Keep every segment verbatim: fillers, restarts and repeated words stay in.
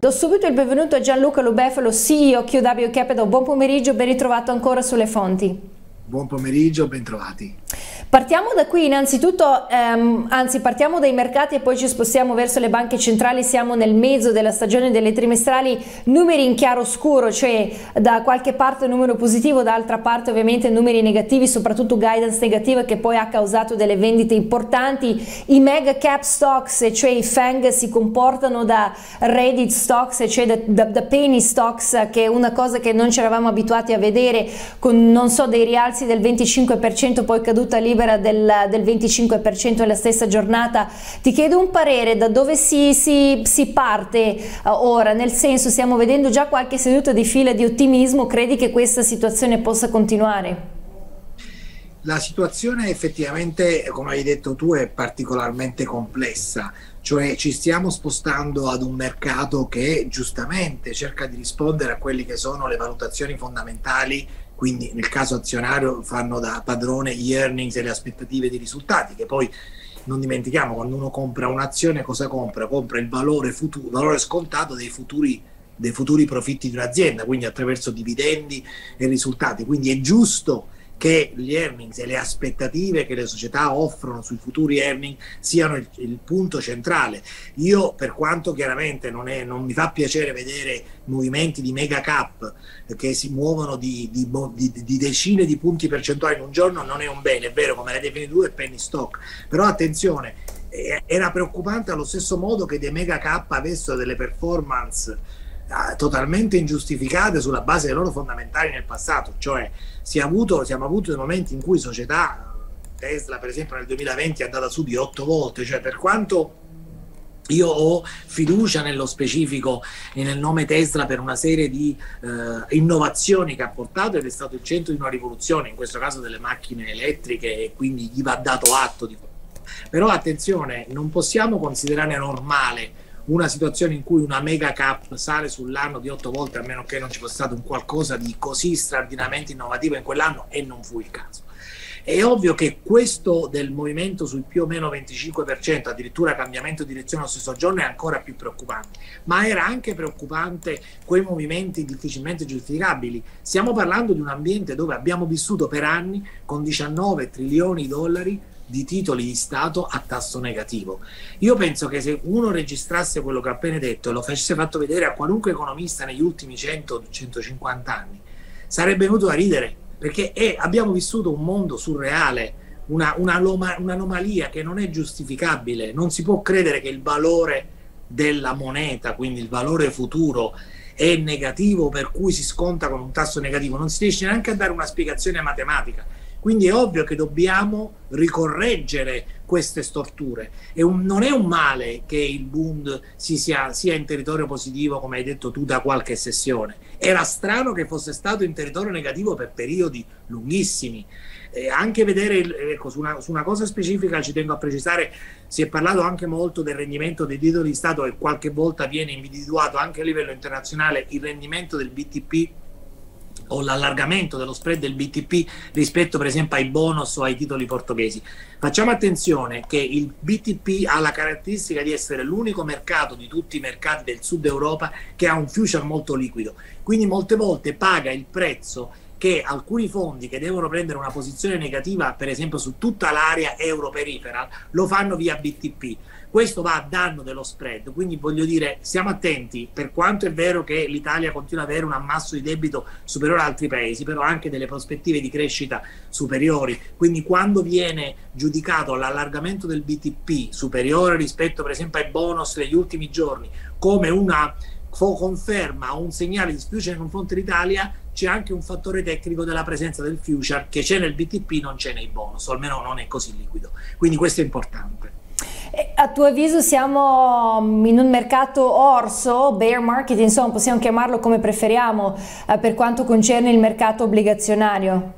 Do subito il benvenuto a Gianluca Lubefalo, C E O Q W Capital. Buon pomeriggio, ben ritrovato ancora sulle fonti. Buon pomeriggio, bentrovati. Partiamo da qui innanzitutto, ehm, anzi partiamo dai mercati e poi ci spostiamo verso le banche centrali. Siamo nel mezzo della stagione delle trimestrali, numeri in chiaro scuro, cioè da qualche parte numero positivo, dall'altra parte ovviamente numeri negativi, soprattutto guidance negativa che poi ha causato delle vendite importanti. I mega cap stocks, cioè i FANG, si comportano da Reddit stocks, cioè da, da, da penny stocks, che è una cosa che non ci eravamo abituati a vedere, con non so dei rialzi del venticinque per cento, poi caduta libera del, del venticinque per cento nella stessa giornata. Ti chiedo un parere, da dove si, si, si parte uh, ora, nel senso stiamo vedendo già qualche seduta di fila di ottimismo, credi che questa situazione possa continuare? La situazione effettivamente, come hai detto tu, è particolarmente complessa, cioè ci stiamo spostando ad un mercato che giustamente cerca di rispondere a quelli che sono le valutazioni fondamentali. Quindi nel caso azionario fanno da padrone gli earnings e le aspettative di risultati, che poi non dimentichiamo, quando uno compra un'azione cosa compra? Compra il valore, futuro, valore scontato dei futuri, dei futuri profitti di un'azienda, quindi attraverso dividendi e risultati. Quindi è giusto che gli earnings e le aspettative che le società offrono sui futuri earnings siano il, il punto centrale. Io, per quanto chiaramente non, è, non mi fa piacere vedere movimenti di mega cap che si muovono di, di, di, di decine di punti percentuali in un giorno, non è un bene, è vero, come l'hai definito tu, è penny stock. Però attenzione, eh, era preoccupante allo stesso modo che dei mega cap avessero delle performance totalmente ingiustificate sulla base dei loro fondamentali nel passato, cioè si è avuto, siamo avuto dei momenti in cui società, Tesla per esempio nel duemilaventi è andata su di otto volte, cioè per quanto io ho fiducia nello specifico e nel nome Tesla per una serie di eh, innovazioni che ha portato, ed è stato il centro di una rivoluzione, in questo caso delle macchine elettriche, e quindi gli va dato atto di questo. Però attenzione, non possiamo considerare normale una situazione in cui una mega cap sale sull'anno di otto volte, a meno che non ci fosse stato un qualcosa di così straordinariamente innovativo in quell'anno, e non fu il caso. È ovvio che questo del movimento sul più o meno venticinque per cento, addirittura cambiamento di direzione allo stesso giorno, è ancora più preoccupante, ma era anche preoccupante quei movimenti difficilmente giustificabili. Stiamo parlando di un ambiente dove abbiamo vissuto per anni con diciannove trilioni di dollari di titoli di Stato a tasso negativo. Io penso che se uno registrasse quello che ho appena detto e lo facesse fatto vedere a qualunque economista negli ultimi cento centocinquanta anni, sarebbe venuto a ridere, perché è, abbiamo vissuto un mondo surreale, una, una, un'anomalia che non è giustificabile. Non si può credere che il valore della moneta, quindi il valore futuro, è negativo, per cui si sconta con un tasso negativo. Non si riesce neanche a dare una spiegazione matematica. Quindi è ovvio che dobbiamo ricorreggere queste storture. È un, non è un male che il Bund si sia, sia in territorio positivo, come hai detto tu, da qualche sessione. Era strano che fosse stato in territorio negativo per periodi lunghissimi. Eh, anche vedere, ecco, su una, su una cosa specifica ci tengo a precisare, si è parlato anche molto del rendimento dei titoli di Stato, e qualche volta viene individuato anche a livello internazionale il rendimento del B T P o l'allargamento dello spread del B T P rispetto per esempio ai bonus o ai titoli portoghesi. Facciamo attenzione che il B T P ha la caratteristica di essere l'unico mercato di tutti i mercati del sud Europa che ha un future molto liquido, quindi molte volte paga il prezzo che alcuni fondi che devono prendere una posizione negativa, per esempio su tutta l'area euro peripheral, lo fanno via B T P. Questo va a danno dello spread, quindi voglio dire, stiamo attenti, per quanto è vero che l'Italia continua ad avere un ammasso di debito superiore ad altri paesi, però anche delle prospettive di crescita superiori, quindi quando viene giudicato l'allargamento del B T P superiore rispetto per esempio ai bonus degli ultimi giorni come una conferma o un segnale di sfiducia nei confronti dell'Italia, c'è anche un fattore tecnico della presenza del future che c'è nel B T P, non c'è nei bonus, o almeno non è così liquido, quindi questo è importante. A tuo avviso siamo in un mercato orso, bear market, insomma possiamo chiamarlo come preferiamo, eh, per quanto concerne il mercato obbligazionario?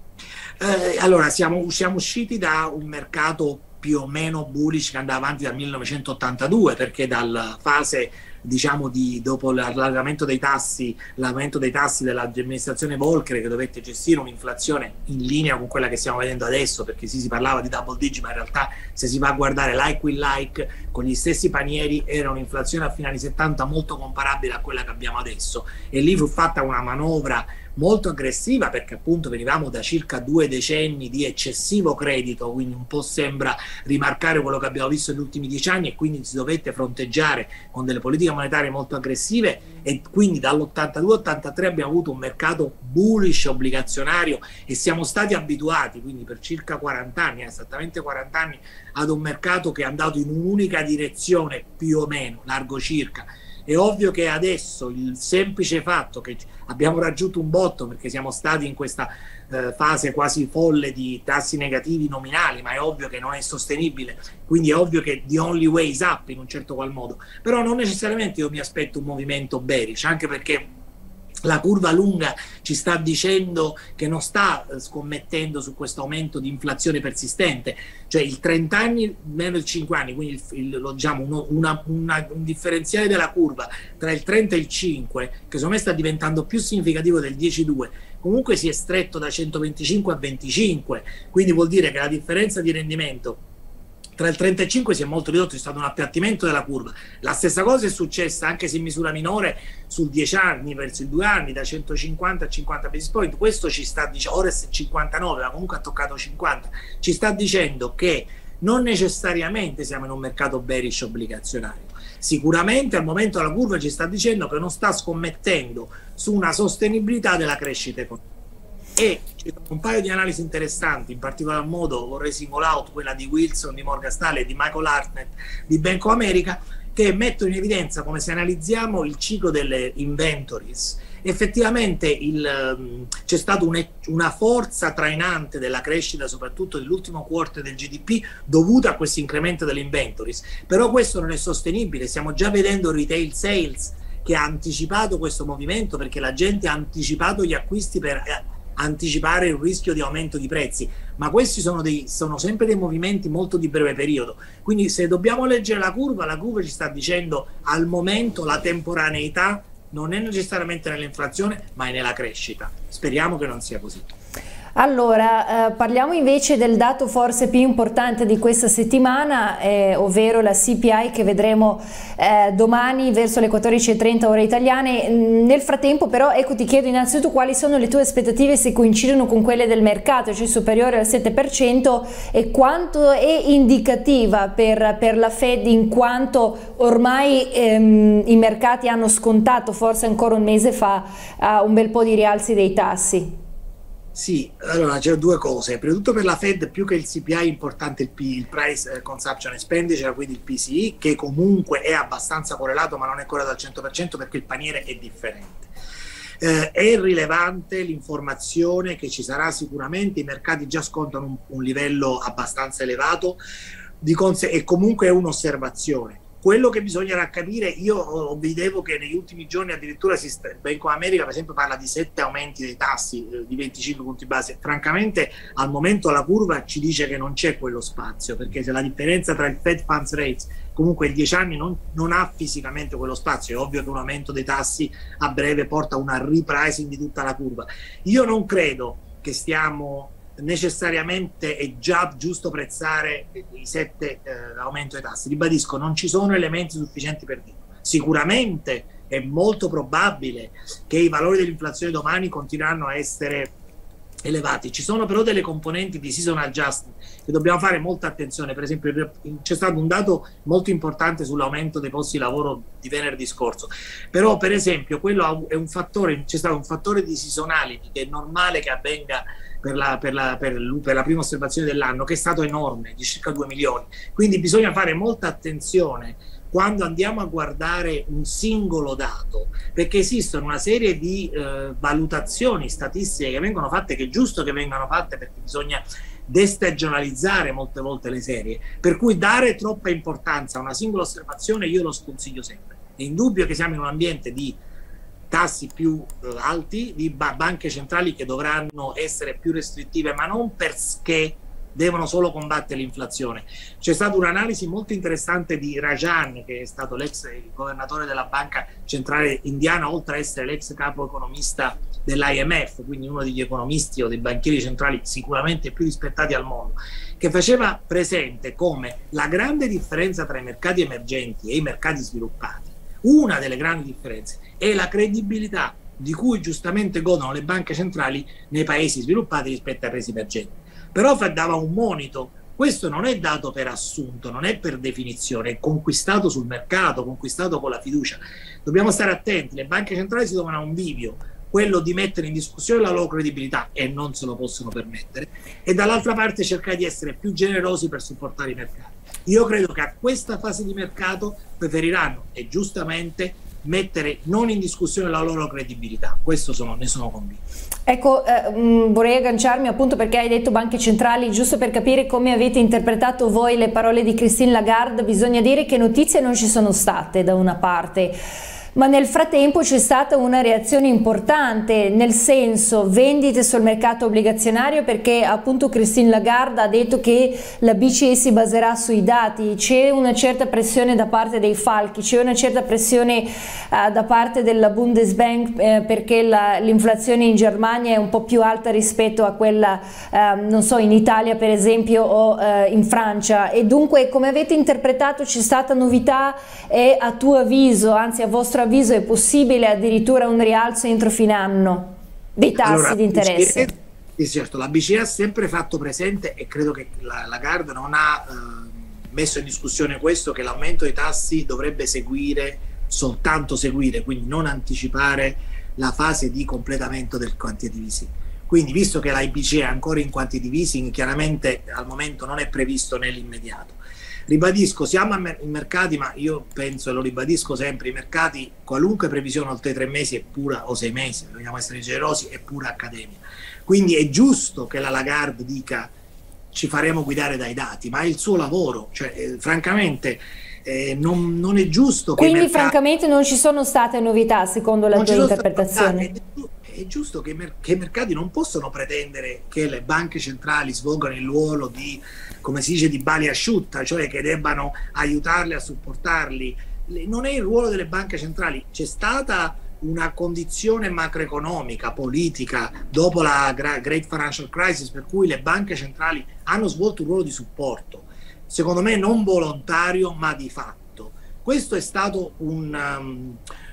Eh, allora siamo, siamo usciti da un mercato più o meno bullish che andava avanti dal millenovecentottantadue, perché dalla fase diciamo di, dopo l'allargamento dei tassi, l'aumento dei tassi dell'amministrazione Volcker, che dovette gestire un'inflazione in linea con quella che stiamo vedendo adesso, perché sì, si parlava di double digit, ma in realtà se si va a guardare like with like, con gli stessi panieri, era un'inflazione a fine anni settanta molto comparabile a quella che abbiamo adesso, e lì fu fatta una manovra molto aggressiva, perché appunto venivamo da circa due decenni di eccessivo credito, quindi un po' sembra rimarcare quello che abbiamo visto negli ultimi dieci anni, e quindi si dovette fronteggiare con delle politiche monetarie molto aggressive, e quindi dall'ottantadue ottantatré abbiamo avuto un mercato bullish obbligazionario e siamo stati abituati quindi per circa quaranta anni, esattamente quaranta anni, ad un mercato che è andato in un'unica direzione più o meno, largo circa. È ovvio che adesso il semplice fatto che abbiamo raggiunto un botto, perché siamo stati in questa eh, fase quasi folle di tassi negativi nominali, ma è ovvio che non è sostenibile, quindi è ovvio che the only way is up in un certo qual modo, però non necessariamente io mi aspetto un movimento bearish, anche perché la curva lunga ci sta dicendo che non sta scommettendo su questo aumento di inflazione persistente, cioè il trenta anni meno il cinque anni, quindi il, il, lo, diciamo uno, una, una, un differenziale della curva tra il trenta e il cinque, che secondo me sta diventando più significativo del dieci virgola due, comunque si è stretto da centoventicinque a venticinque, quindi vuol dire che la differenza di rendimento tra il trenta e il cinque si è molto ridotto, è stato un appiattimento della curva. La stessa cosa è successa, anche se in misura minore, sul dieci anni verso i due anni, da centocinquanta a cinquanta basis point. Questo ci sta dicendo, ora è cinquantanove, ma comunque ha toccato cinquanta, ci sta dicendo che non necessariamente siamo in un mercato bearish obbligazionario. Sicuramente al momento la curva ci sta dicendo che non sta scommettendo su una sostenibilità della crescita economica. E ci sono un paio di analisi interessanti, in particolar modo vorrei single out quella di Wilson, di Morgan Stanley e di Michael Hartnett di Bank of America, che mettono in evidenza come, se analizziamo il ciclo delle inventories, effettivamente um, c'è stata un, una forza trainante della crescita, soprattutto nell'ultimo quarto del G D P, dovuta a questo incremento delle inventories, però questo non è sostenibile. Stiamo già vedendo retail sales che ha anticipato questo movimento, perché la gente ha anticipato gli acquisti per eh, anticipare il rischio di aumento di prezzi, ma questi sono, dei, sono sempre dei movimenti molto di breve periodo, quindi se dobbiamo leggere la curva, la curva ci sta dicendo al momento la temporaneità non è necessariamente nell'inflazione, ma è nella crescita. Speriamo che non sia così. Allora, eh, parliamo invece del dato forse più importante di questa settimana, eh, ovvero la C P I, che vedremo eh, domani verso le quattordici e trenta ore italiane. Nel frattempo però, ecco, ti chiedo innanzitutto quali sono le tue aspettative, se coincidono con quelle del mercato, cioè superiore al sette per cento, e quanto è indicativa per, per la Fed, in quanto ormai ehm, i mercati hanno scontato forse ancora un mese fa uh, un bel po' di rialzi dei tassi. Sì, allora c'è due cose. Prima di tutto, per la Fed più che il C P I è importante il, P, il Price Consumption Expenditure, quindi il P C E, che comunque è abbastanza correlato, ma non è correlato al cento per cento perché il paniere è differente. Eh, è rilevante l'informazione che ci sarà sicuramente, i mercati già scontano un, un livello abbastanza elevato, di conse- e comunque è un'osservazione. Quello che bisognerà capire, io vedevo che negli ultimi giorni addirittura si sta, Bank of America per esempio parla di sette aumenti dei tassi eh, di venticinque punti base. Francamente al momento la curva ci dice che non c'è quello spazio, perché se la differenza tra il Fed Funds Rate, comunque il dieci anni, non, non ha fisicamente quello spazio, è ovvio che un aumento dei tassi a breve porta a una repricing di tutta la curva. Io non credo che stiamo necessariamente, è già giusto prezzare i sette eh, aumento dei tassi. Ribadisco, non ci sono elementi sufficienti per dirlo. Sicuramente è molto probabile che i valori dell'inflazione domani continueranno a essere elevati. Ci sono però delle componenti di seasonal adjustment che dobbiamo fare molta attenzione. Per esempio c'è stato un dato molto importante sull'aumento dei posti di lavoro di venerdì scorso, però per esempio quello è un fattore, c'è stato un fattore di seasonality che è normale che avvenga per la, per la, per, per la prima osservazione dell'anno, che è stato enorme, di circa due milioni. Quindi bisogna fare molta attenzione quando andiamo a guardare un singolo dato, perché esistono una serie di eh, valutazioni statistiche che vengono fatte, che è giusto che vengano fatte, perché bisogna destagionalizzare molte volte le serie, per cui dare troppa importanza a una singola osservazione io lo sconsiglio sempre. È indubbio che siamo in un ambiente di tassi più eh, alti, di ba banche centrali che dovranno essere più restrittive, ma non perché devono solo combattere l'inflazione. C'è stata un'analisi molto interessante di Rajan, che è stato l'ex governatore della Banca Centrale Indiana, oltre a essere l'ex capo economista dell'I M F, quindi uno degli economisti o dei banchieri centrali sicuramente più rispettati al mondo, che faceva presente come la grande differenza tra i mercati emergenti e i mercati sviluppati, una delle grandi differenze, è la credibilità di cui giustamente godono le banche centrali nei paesi sviluppati rispetto ai paesi emergenti. Però dava un monito: questo non è dato per assunto, non è per definizione, è conquistato sul mercato, conquistato con la fiducia. Dobbiamo stare attenti, le banche centrali si trovano a un bivio, quello di mettere in discussione la loro credibilità, e non se lo possono permettere, e dall'altra parte cercare di essere più generosi per supportare i mercati. Io credo che a questa fase di mercato preferiranno, e giustamente, mettere non in discussione la loro credibilità. Questo sono, ne sono convinto. Ecco, eh, mh, vorrei agganciarmi appunto perché hai detto banche centrali, giusto per capire come avete interpretato voi le parole di Christine Lagarde. Bisogna dire che notizie non ci sono state da una parte, ma nel frattempo c'è stata una reazione importante, nel senso vendite sul mercato obbligazionario, perché appunto Christine Lagarde ha detto che la B C E si baserà sui dati. C'è una certa pressione da parte dei falchi, c'è una certa pressione uh, da parte della Bundesbank eh, perché l'inflazione in Germania è un po' più alta rispetto a quella uh, non so, in Italia per esempio o uh, in Francia, e dunque come avete interpretato, c'è stata novità e a tuo avviso, anzi a vostro avviso, è possibile addirittura un rialzo entro fine anno dei tassi allora, di interesse? Sì, certo, la B C E ha sempre fatto presente, e credo che la Lagarde non ha eh, messo in discussione questo, che l'aumento dei tassi dovrebbe seguire, soltanto seguire, quindi non anticipare la fase di completamento del quantitative easing. Quindi, visto che la B C E è ancora in quantitative easing, chiaramente al momento non è previsto nell'immediato. Ribadisco, siamo in mercati, ma io penso e lo ribadisco sempre, i mercati, qualunque previsione oltre tre mesi è pura, o sei mesi, dobbiamo essere generosi, è pura accademia. Quindi è giusto che la Lagarde dica ci faremo guidare dai dati, ma è il suo lavoro, cioè eh, francamente eh, non, non è giusto che Quindi i mercati... francamente non ci sono state novità secondo la tua interpretazione? È giusto che, mer che i mercati non possono pretendere che le banche centrali svolgano il ruolo di, come si dice, di bali asciutta, cioè che debbano aiutarli a supportarli. Non è il ruolo delle banche centrali. C'è stata una condizione macroeconomica, politica, dopo la Great Financial Crisis, per cui le banche centrali hanno svolto un ruolo di supporto, secondo me non volontario ma di fatto. Questo è stato un... Um,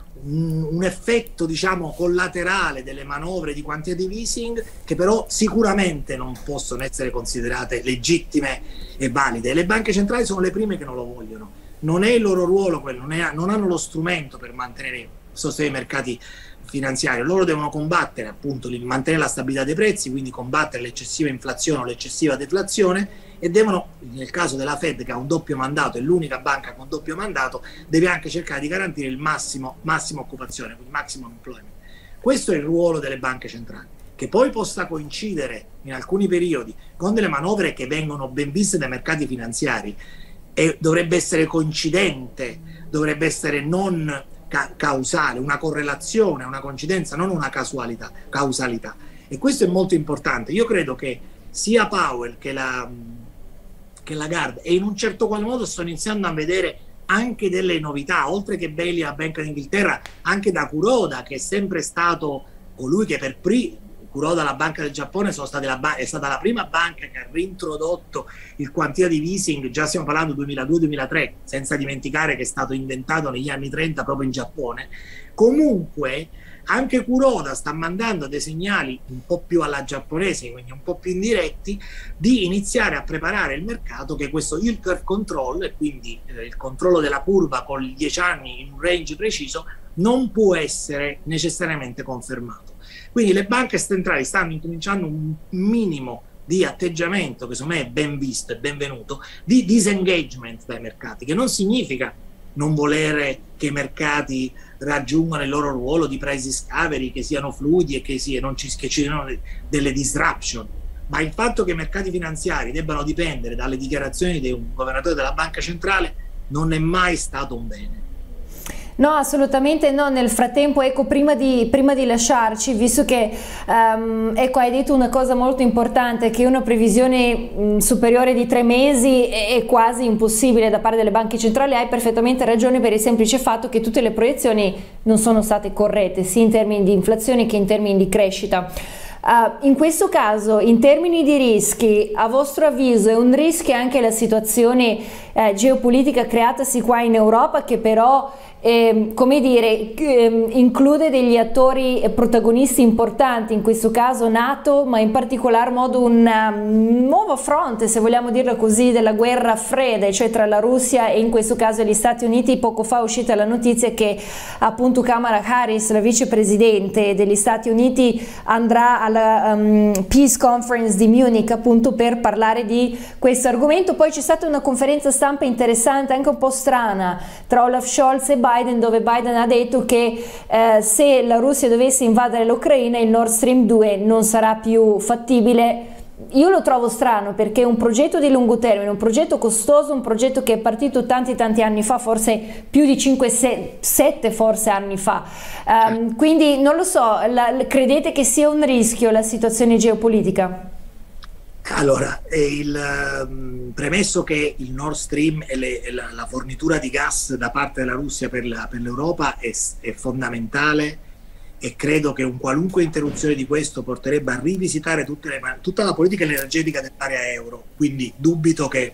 un effetto, diciamo, collaterale delle manovre di quantitative easing, che però sicuramente non possono essere considerate legittime e valide. Le banche centrali sono le prime che non lo vogliono, non è il loro ruolo quello, non, è, non hanno lo strumento per mantenere, sostenere i mercati finanziari. Loro devono combattere appunto, mantenere la stabilità dei prezzi, quindi combattere l'eccessiva inflazione o l'eccessiva deflazione, e devono, nel caso della Fed che ha un doppio mandato, è l'unica banca con doppio mandato, deve anche cercare di garantire il massimo, massima occupazione, quindi maximum employment. Questo è il ruolo delle banche centrali. Che poi possa coincidere in alcuni periodi con delle manovre che vengono ben viste dai mercati finanziari, e dovrebbe essere coincidente, dovrebbe essere non ca causale, una correlazione, una coincidenza, non una casualità, causalità. E questo è molto importante. Io credo che sia Powell che la, che Lagarde, e in un certo qual modo sto iniziando a vedere anche delle novità, oltre che Bailey a Banca d'Inghilterra, anche da Kuroda, che è sempre stato colui che per primo, Kuroda, la Banca del Giappone, sono state la è stata la prima banca che ha reintrodotto il quantitative easing, già stiamo parlando duemiladue duemilatré, senza dimenticare che è stato inventato negli anni trenta proprio in Giappone. Comunque anche Kuroda sta mandando dei segnali un po' più alla giapponese, quindi un po' più indiretti, di iniziare a preparare il mercato che questo yield curve control, e quindi eh, il controllo della curva con i dieci anni in un range preciso, non può essere necessariamente confermato. Quindi le banche centrali stanno incominciando un minimo di atteggiamento, che secondo me è ben visto e benvenuto, di disengagement dai mercati, che non significa non volere che i mercati raggiungano il loro ruolo di price discovery, che siano fluidi e che, sia, non ci, che ci siano delle disruption, ma il fatto che i mercati finanziari debbano dipendere dalle dichiarazioni di un governatore della banca centrale non è mai stato un bene. No, assolutamente no. Nel frattempo, ecco, prima di, prima di lasciarci, visto che um, ecco, hai detto una cosa molto importante, che una previsione um, superiore di tre mesi è, è quasi impossibile da parte delle banche centrali, hai perfettamente ragione, per il semplice fatto che tutte le proiezioni non sono state corrette, sia in termini di inflazione che in termini di crescita. Uh, in questo caso, in termini di rischi, a vostro avviso è un rischio anche la situazione eh, geopolitica creatasi qua in Europa, che però eh, come dire, eh, include degli attori e protagonisti importanti, in questo caso NATO, ma in particolar modo un um, nuovo fronte, se vogliamo dirlo così, della guerra fredda, cioè tra la Russia e in questo caso gli Stati Uniti. Poco fa è uscita la notizia che appunto Kamala Harris, la vicepresidente degli Stati Uniti, andrà alla um, Peace Conference di Munich appunto per parlare di questo argomento. Poi c'è stata una conferenza stampa interessante, anche un po' strana, tra Olaf Scholz e Biden, dove Biden ha detto che eh, se la Russia dovesse invadere l'Ucraina, il Nord Stream due non sarà più fattibile. Io lo trovo strano, perché è un progetto di lungo termine, un progetto costoso, un progetto che è partito tanti tanti anni fa, forse più di cinque sette forse anni fa. Um, quindi non lo so, la, credete che sia un rischio la situazione geopolitica? Allora, il, um, premesso che il Nord Stream e, le, e la, la fornitura di gas da parte della Russia per l'Europa è, è fondamentale, e credo che un qualunque interruzione di questo porterebbe a rivisitare tutte le, tutta la politica energetica dell'area euro, quindi dubito che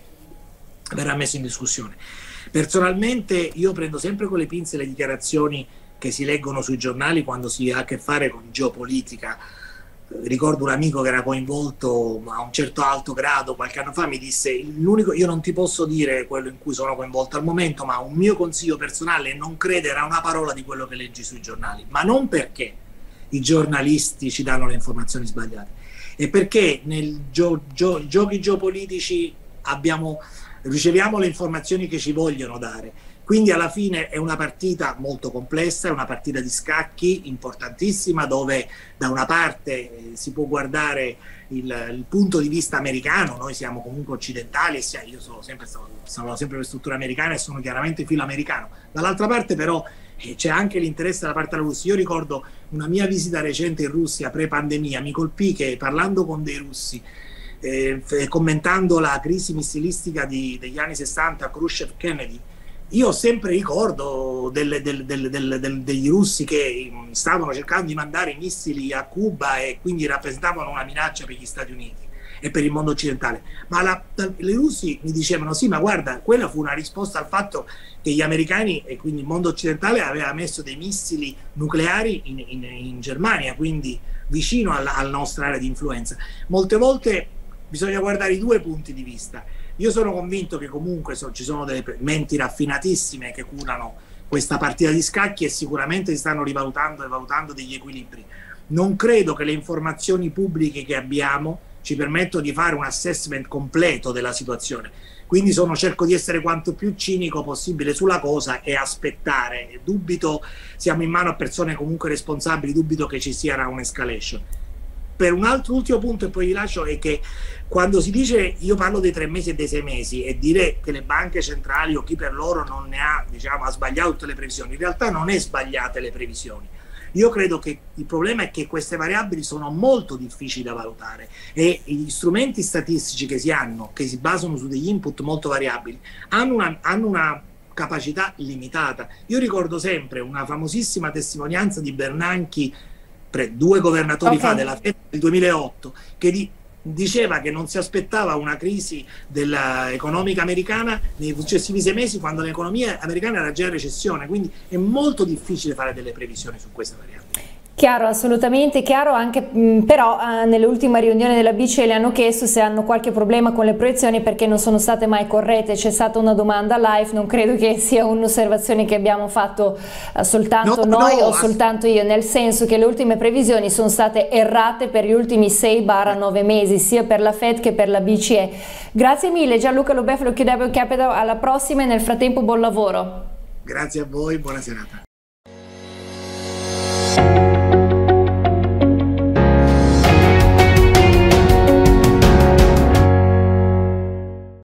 verrà messo in discussione. Personalmente io prendo sempre con le pinze le dichiarazioni che si leggono sui giornali quando si ha a che fare con geopolitica. Ricordo un amico che era coinvolto a un certo alto grado qualche anno fa, mi disse: l'unico, io non ti posso dire quello in cui sono coinvolto al momento, ma un mio consiglio personale è non credere a una parola di quello che leggi sui giornali, ma non perché i giornalisti ci danno le informazioni sbagliate, è perché nei gio, gio, giochi geopolitici abbiamo, riceviamo le informazioni che ci vogliono dare. Quindi alla fine è una partita molto complessa, è una partita di scacchi importantissima, dove da una parte eh, si può guardare il, il punto di vista americano, noi siamo comunque occidentali, e sia, io sono sempre, sono, sono sempre per struttura americana e sono chiaramente filo americano. Dall'altra parte però eh, c'è anche l'interesse dalla parte della Russia. Io ricordo una mia visita recente in Russia pre-pandemia, mi colpì che parlando con dei russi, eh, commentando la crisi missilistica di, degli anni sessanta, Khrushchev-Kennedy, io sempre ricordo delle, delle, delle, delle, delle, degli russi che stavano cercando di mandare i missili a Cuba e quindi rappresentavano una minaccia per gli Stati Uniti e per il mondo occidentale. Ma la, i russi mi dicevano: sì, ma guarda, quella fu una risposta al fatto che gli americani e quindi il mondo occidentale aveva messo dei missili nucleari in, in, in Germania, quindi vicino alla, alla nostra area di influenza. Molte volte bisogna guardare i due punti di vista. Io sono convinto che comunque so, ci sono delle menti raffinatissime che curano questa partita di scacchi e sicuramente si stanno rivalutando e valutando degli equilibri. Non credo che le informazioni pubbliche che abbiamo ci permettono di fare un assessment completo della situazione. Quindi sono, cerco di essere quanto più cinico possibile sulla cosa e aspettare. Dubito, siamo in mano a persone comunque responsabili, dubito che ci sia un'escalation. Per un altro ultimo punto e poi vi lascio, è che quando si dice, io parlo dei tre mesi e dei sei mesi, e dire che le banche centrali o chi per loro non ne ha, diciamo, ha sbagliato tutte le previsioni, in realtà non è sbagliate le previsioni. Io credo che il problema è che queste variabili sono molto difficili da valutare e gli strumenti statistici che si hanno, che si basano su degli input molto variabili, hanno una, hanno una capacità limitata. Io ricordo sempre una famosissima testimonianza di Bernanke, due governatori okay. fa della Fed del duemilaotto, che di, diceva che non si aspettava una crisi dell'economica americana nei successivi sei mesi, quando l'economia americana era già in recessione, quindi è molto difficile fare delle previsioni su queste variabili. Chiaro, assolutamente chiaro, anche mh, però eh, nell'ultima riunione della B C E le hanno chiesto se hanno qualche problema con le proiezioni perché non sono state mai corrette. C'è stata una domanda live, non credo che sia un'osservazione che abbiamo fatto eh, soltanto no, noi no, o soltanto io, nel senso che le ultime previsioni sono state errate per gli ultimi sei nove mesi, sia per la Fed che per la B C E. Grazie mille Gianluca Lo Befalo, Q W Capital, alla prossima e nel frattempo buon lavoro. Grazie a voi, buona serata.